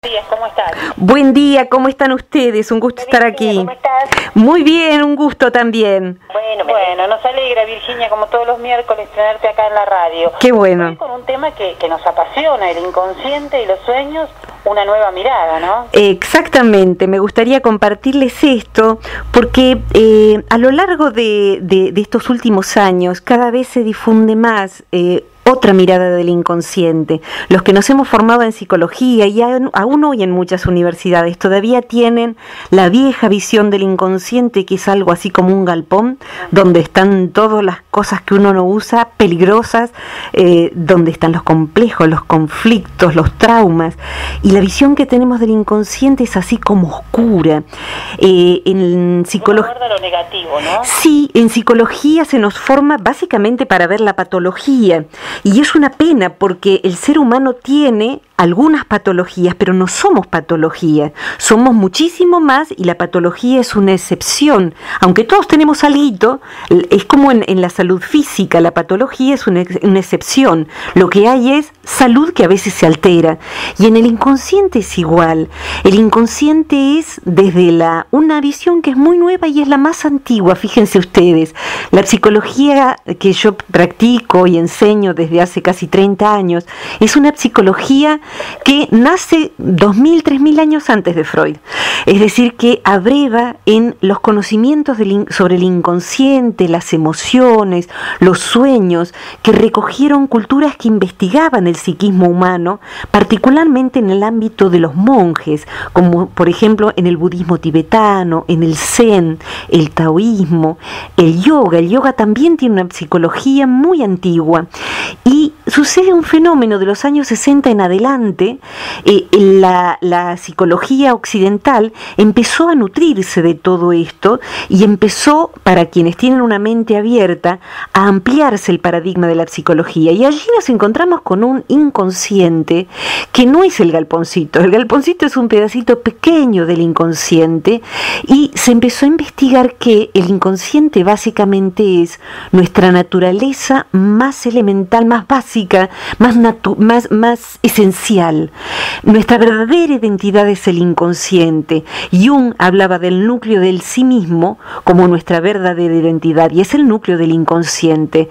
Días, ¿cómo estás? Buen día, ¿cómo están ustedes? Un gusto estar aquí. ¿Cómo estás? Muy bien, un gusto también. Bueno, nos alegra, Virginia, como todos los miércoles, tenerte acá en la radio. Qué bueno. Hoy con un tema que nos apasiona, el inconsciente y los sueños, una nueva mirada, ¿no? Exactamente, me gustaría compartirles esto porque a lo largo de estos últimos años cada vez se difunde más otra mirada del inconsciente. Los que nos hemos formado en psicología y aún hoy en muchas universidades todavía tienen la vieja visión del inconsciente, que es algo así como un galpón donde están todas las cosas que uno no usa, peligrosas, donde están los complejos, los conflictos, los traumas, y la visión que tenemos del inconsciente es así como oscura. En psicología, lo negativo, ¿no? Sí, en psicología se nos forma básicamente para ver la patología. Y es una pena porque el ser humano tiene algunas patologías, pero no somos patología, somos muchísimo más y la patología es una excepción. Aunque todos tenemos algo, es como en la salud física, la patología es una excepción. Lo que hay es salud que a veces se altera. Y en el inconsciente es igual. El inconsciente es desde una visión que es muy nueva y es la más antigua, fíjense ustedes. La psicología que yo practico y enseño desde hace casi 30 años es una psicología que nace 2000, 3000 años antes de Freud. Es decir, que abreva en los conocimientos sobre el inconsciente, las emociones, los sueños, que recogieron culturas que investigaban el psiquismo humano, particularmente en el ámbito de los monjes, como por ejemplo en el budismo tibetano, en el zen, el taoísmo, el yoga. El yoga también tiene una psicología muy antigua. Y sucede un fenómeno de los años 60 en adelante. La psicología occidental empezó a nutrirse de todo esto y empezó, para quienes tienen una mente abierta, a ampliarse el paradigma de la psicología. Y allí nos encontramos con un inconsciente que no es el galponcito. El galponcito es un pedacito pequeño del inconsciente y se empezó a investigar que el inconsciente básicamente es nuestra naturaleza más elemental, más básica, más esencial. Nuestra verdadera identidad es el inconsciente. Jung hablaba del núcleo del sí mismo como nuestra verdadera identidad y es el núcleo del inconsciente.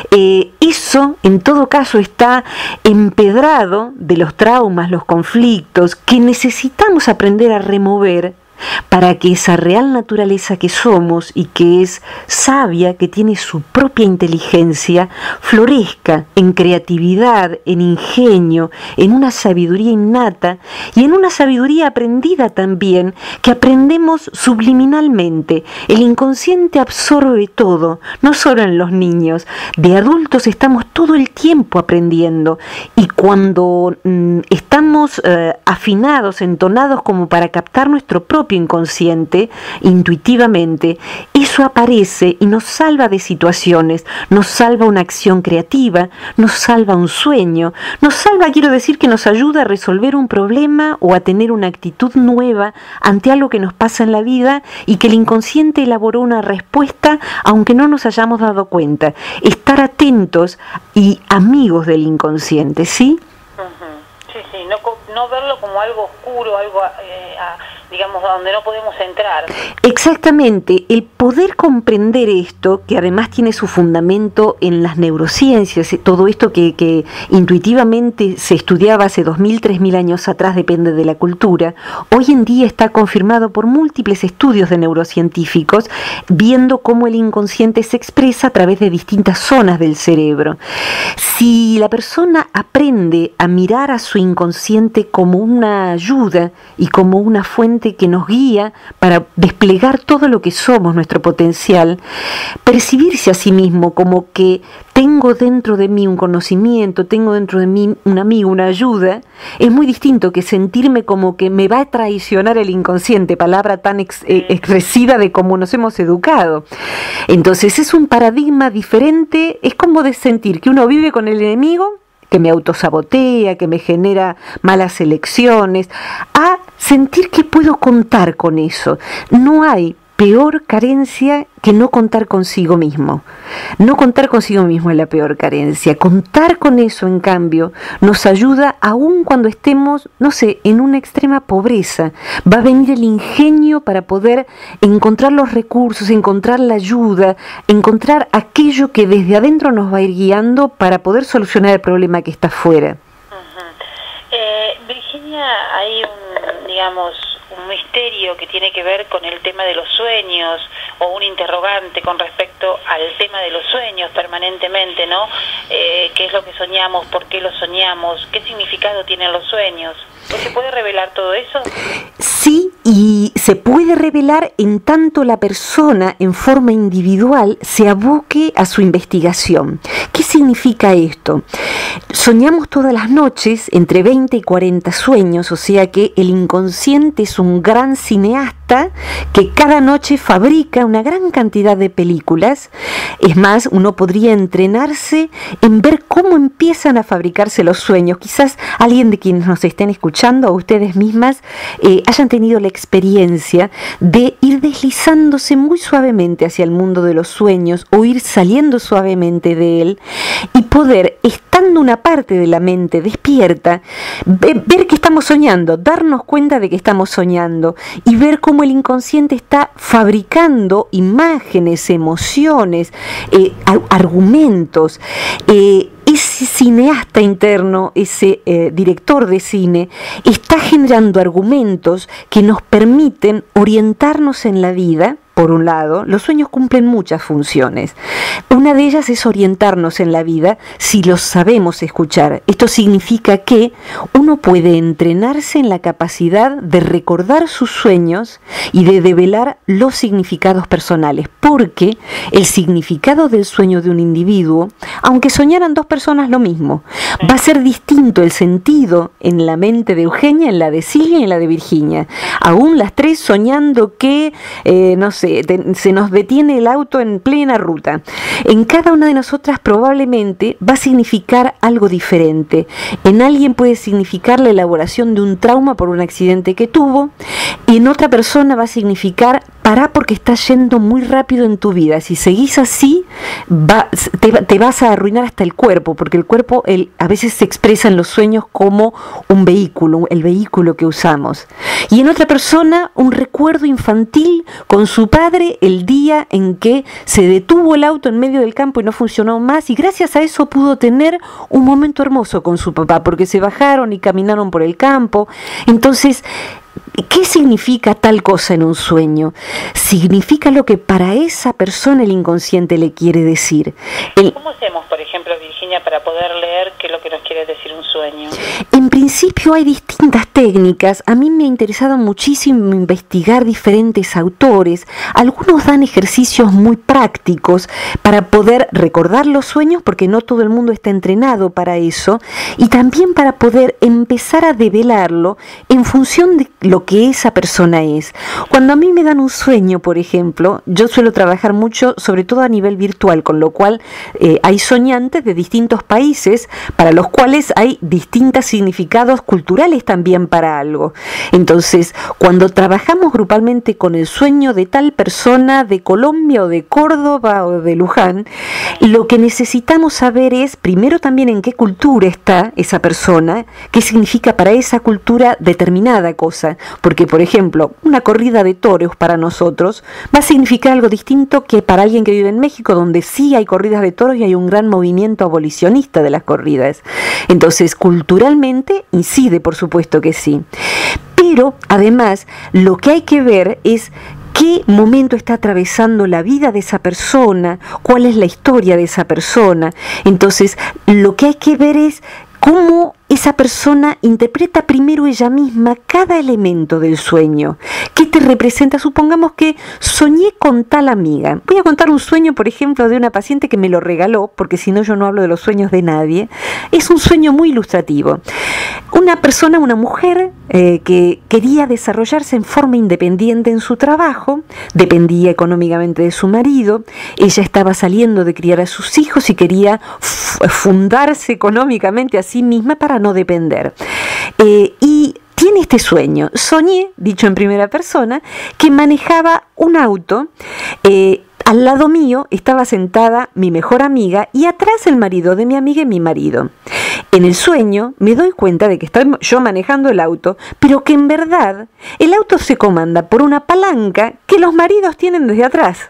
Eso en todo caso está empedrado de los traumas, los conflictos que necesitamos aprender a remover para que esa real naturaleza que somos y que es sabia, que tiene su propia inteligencia, florezca en creatividad, en ingenio, en una sabiduría innata y en una sabiduría aprendida también, que aprendemos subliminalmente. El inconsciente absorbe todo, no solo en los niños. De adultos estamos todo el tiempo aprendiendo y cuando estamos afinados, entonados como para captar nuestro propio inconsciente, intuitivamente, eso aparece y nos salva de situaciones, nos salva una acción creativa, nos salva un sueño, nos salva, quiero decir, que nos ayuda a resolver un problema o a tener una actitud nueva ante algo que nos pasa en la vida y que el inconsciente elaboró una respuesta aunque no nos hayamos dado cuenta. Estar atentos y amigos del inconsciente, ¿sí? Sí, no verlo como algo oscuro, algo, digamos, a donde no podemos entrar. Exactamente, el poder comprender esto, que además tiene su fundamento en las neurociencias, todo esto que intuitivamente se estudiaba hace 2000, 3000 años atrás, depende de la cultura, hoy en día está confirmado por múltiples estudios de neurocientíficos, viendo cómo el inconsciente se expresa a través de distintas zonas del cerebro. Si la persona aprende a mirar a su inconsciente como una ayuda y como una fuente que nos guía para desplegar todo lo que somos, nuestro potencial, percibirse a sí mismo como que tengo dentro de mí un conocimiento, tengo dentro de mí un amigo, una ayuda, es muy distinto que sentirme como que me va a traicionar el inconsciente, palabra tan expresiva de cómo nos hemos educado. Entonces es un paradigma diferente, es como de sentir que uno vive con el enemigo, que me autosabotea, que me genera malas elecciones, a sentir que puedo contar con eso. No hay peor carencia que no contar consigo mismo. No contar consigo mismo es la peor carencia. Contar con eso, en cambio, nos ayuda aun cuando estemos, no sé, en una extrema pobreza. Va a venir el ingenio para poder encontrar los recursos, encontrar la ayuda, encontrar aquello que desde adentro nos va a ir guiando para poder solucionar el problema que está afuera. Virginia, hay un misterio que tiene que ver con el tema de los sueños, o un interrogante con respecto al tema de los sueños permanentemente, ¿no? ¿Qué es lo que soñamos? ¿Por qué lo soñamos? ¿Qué significado tienen los sueños? ¿Se puede revelar todo eso? Sí, y se puede revelar en tanto la persona en forma individual se aboque a su investigación. ¿Qué significa esto? Soñamos todas las noches entre 20 y 40 sueños, o sea que el inconsciente es un gran cineasta que cada noche fabrica una gran cantidad de películas. Es más, uno podría entrenarse en ver cómo empiezan a fabricarse los sueños. Quizás alguien de quienes nos estén escuchando o ustedes mismas hayan tenido la experiencia de ir deslizándose muy suavemente hacia el mundo de los sueños o ir saliendo suavemente de él y poder, estando una parte de la mente despierta, ver que estamos soñando, darnos cuenta de que estamos soñando y ver cómo el inconsciente está fabricando imágenes, emociones, argumentos. Ese cineasta interno, ese director de cine, está generando argumentos que nos permiten orientarnos en la vida. Por un lado, los sueños cumplen muchas funciones. Una de ellas es orientarnos en la vida si los sabemos escuchar. Esto significa que uno puede entrenarse en la capacidad de recordar sus sueños y de develar los significados personales, porque el significado del sueño de un individuo, aunque soñaran dos personas lo mismo, va a ser distinto el sentido en la mente de Eugenia, en la de Silvia y en la de Virginia. Aún las tres soñando que, no sé, se nos detiene el auto en plena ruta. En cada una de nosotras probablemente va a significar algo diferente. En alguien puede significar la elaboración de un trauma por un accidente que tuvo, y en otra persona va a significar pará porque estás yendo muy rápido en tu vida. Si seguís así, te vas a arruinar hasta el cuerpo, porque el cuerpo a veces se expresa en los sueños como un vehículo, el vehículo que usamos. Y en otra persona, un recuerdo infantil con su padre el día en que se detuvo el auto en medio del campo y no funcionó más, y gracias a eso pudo tener un momento hermoso con su papá, porque se bajaron y caminaron por el campo. Entonces, ¿qué significa tal cosa en un sueño? Significa lo que para esa persona el inconsciente le quiere decir. ¿Cómo hacemos, por ejemplo, Virginia, para poder leer qué es lo que nos quiere decir un sueño? En principio hay distintas técnicas. A mí me ha interesado muchísimo investigar diferentes autores. Algunos dan ejercicios muy prácticos para poder recordar los sueños, porque no todo el mundo está entrenado para eso, y también para poder empezar a develarlo en función de lo que esa persona es. Cuando a mí me dan un sueño, por ejemplo, yo suelo trabajar mucho, sobre todo a nivel virtual, con lo cual hay soñantes de distintos países para los cuales hay distintos significados culturales también para algo. Entonces, cuando trabajamos grupalmente con el sueño de tal persona de Colombia o de Córdoba o de Luján, lo que necesitamos saber es, primero, también en qué cultura está esa persona, qué significa para esa cultura determinada cosa. Porque, por ejemplo, una corrida de toros para nosotros va a significar algo distinto que para alguien que vive en México, donde sí hay corridas de toros y hay un gran movimiento abolicionista de las corridas. Entonces, culturalmente incide, por supuesto que sí. Pero, además, lo que hay que ver es qué momento está atravesando la vida de esa persona, cuál es la historia de esa persona. Entonces, lo que hay que ver es cómo esa persona interpreta primero ella misma cada elemento del sueño. ¿Qué te representa? Supongamos que soñé con tal amiga. Voy a contar un sueño, por ejemplo, de una paciente que me lo regaló, porque si no yo no hablo de los sueños de nadie. Es un sueño muy ilustrativo. Una persona, una mujer que quería desarrollarse en forma independiente en su trabajo, dependía económicamente de su marido, ella estaba saliendo de criar a sus hijos y quería fundarse económicamente a sí misma para no depender. Y tiene este sueño. Soñé, dicho en primera persona, que manejaba un auto. Al lado mío estaba sentada mi mejor amiga y atrás el marido de mi amiga y mi marido. En el sueño me doy cuenta de que estoy yo manejando el auto, pero que en verdad el auto se comanda por una palanca que los maridos tienen desde atrás.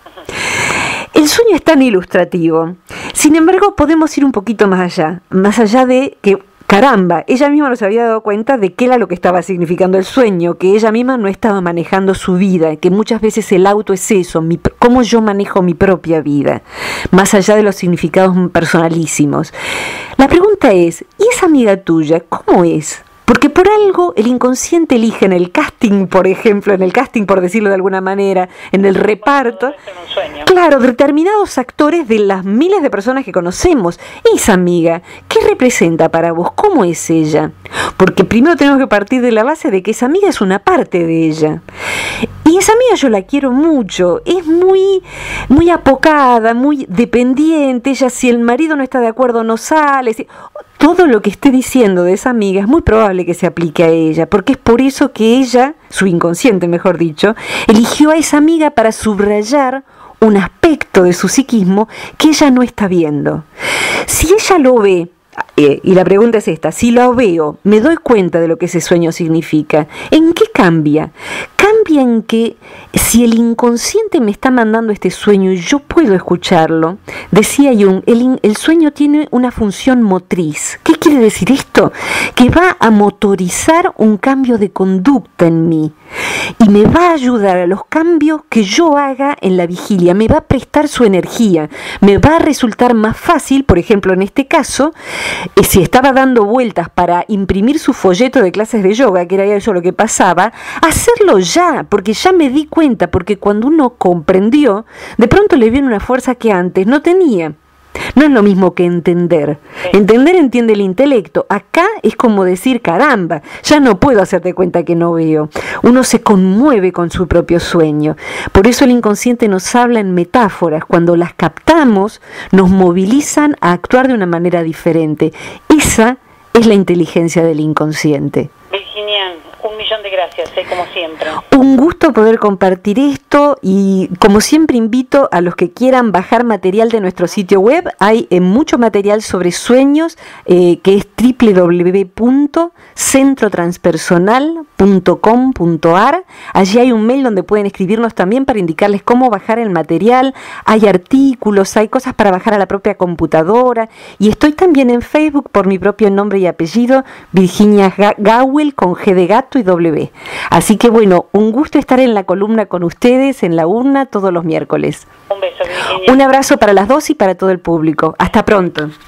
El sueño es tan ilustrativo. Sin embargo, podemos ir un poquito más allá de que, caramba, ella misma no se había dado cuenta de qué era lo que estaba significando el sueño, que ella misma no estaba manejando su vida, que muchas veces el auto es eso, cómo yo manejo mi propia vida, más allá de los significados personalísimos. La pregunta es, ¿y esa amiga tuya cómo es? Porque por algo el inconsciente elige en el casting, por ejemplo, por decirlo de alguna manera, en el reparto, claro, determinados actores de las miles de personas que conocemos. Esa amiga, ¿qué representa para vos? ¿Cómo es ella? Porque primero tenemos que partir de la base de que esa amiga es una parte de ella. Y esa amiga yo la quiero mucho, es muy apocada, muy dependiente, ella si el marido no está de acuerdo no sale. Todo lo que esté diciendo de esa amiga es muy probable que se aplique a ella, porque es por eso que ella, su inconsciente mejor dicho, eligió a esa amiga para subrayar un aspecto de su psiquismo que ella no está viendo. Si ella lo ve, y la pregunta es esta, si lo veo, me doy cuenta de lo que ese sueño significa, ¿en qué cambia? Cambia en que si el inconsciente me está mandando este sueño y yo puedo escucharlo, decía Jung, el sueño tiene una función motriz. ¿Qué quiere decir esto? Que va a motorizar un cambio de conducta en mí y me va a ayudar a los cambios que yo haga en la vigilia, me va a prestar su energía, me va a resultar más fácil, por ejemplo en este caso, si estaba dando vueltas para imprimir su folleto de clases de yoga, que era eso lo que pasaba, hacerlo ya, porque ya me di cuenta, porque cuando uno comprendió, de pronto le viene una fuerza que antes no tenía. No es lo mismo que entender. Entender entiende el intelecto. Acá es como decir, caramba, ya no puedo hacerte cuenta que no veo. Uno se conmueve con su propio sueño. Por eso el inconsciente nos habla en metáforas. Cuando las captamos, nos movilizan a actuar de una manera diferente. Esa es la inteligencia del inconsciente. Virginia, 1.000.000 de gracias, como siempre. Un gusto poder compartir esto y como siempre invito a los que quieran bajar material de nuestro sitio web. Hay mucho material sobre sueños que es www.centrotranspersonal.com.ar. Allí hay un mail donde pueden escribirnos también para indicarles cómo bajar el material. Hay artículos, hay cosas para bajar a la propia computadora y estoy también en Facebook por mi propio nombre y apellido, Virginia Gawel con G de gato y W. Así que bueno, un gusto estar en la columna con ustedes en La Urna todos los miércoles. Un beso, Virginia. Un abrazo para las dos y para todo el público. Hasta pronto.